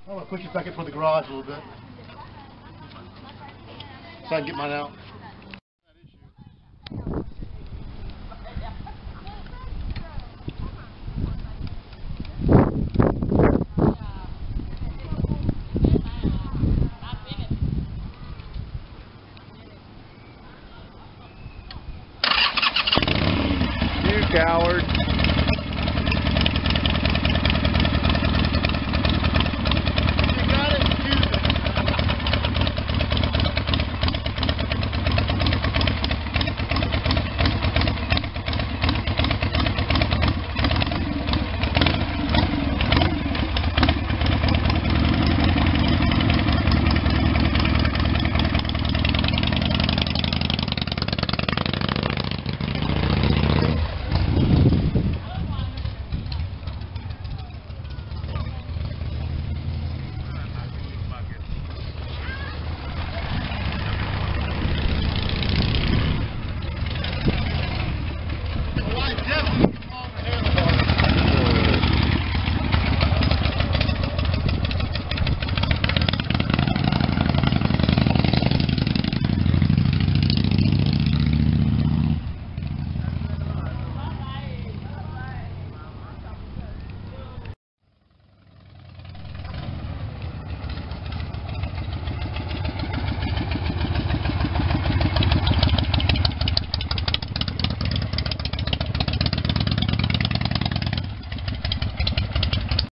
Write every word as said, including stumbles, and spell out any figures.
I'm going to push it back in front of the garage a little bit so I can get mine out.